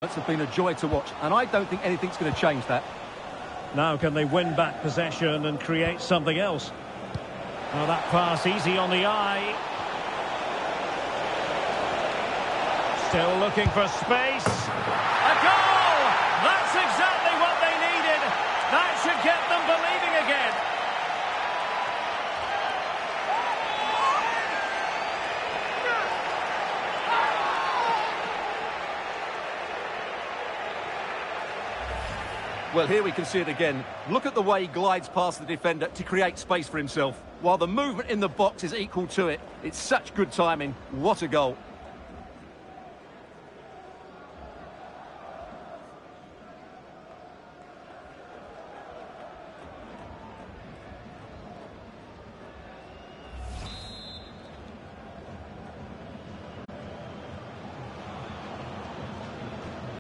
Have been a joy to watch, and I don't think anything's going to change that. Now can they win back possession and create something else? Well, that pass easy on the eye. Still looking for space. A goal! That's exactly what they needed. That should get them believing again. Well, here we can see it again. Look at the way he glides past the defender to create space for himself, while the movement in the box is equal to it. It's such good timing. What a goal.